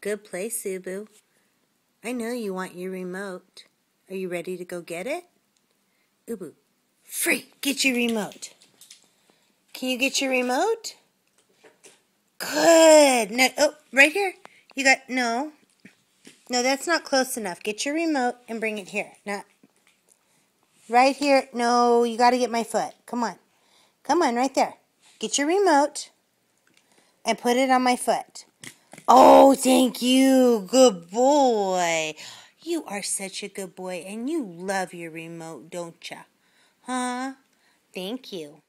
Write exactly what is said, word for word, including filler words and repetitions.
Good play, Subu. I know you want your remote. Are you ready to go get it? Ubu, free, get your remote. Can you get your remote? Good. No, oh, right here. You got, no. No, that's not close enough. Get your remote and bring it here. Not right here. No, you got to get my foot. Come on. Come on, right there. Get your remote and put it on my foot. Oh, thank you. Good boy. You are such a good boy, and you love your remote, don't ya? Huh? Thank you.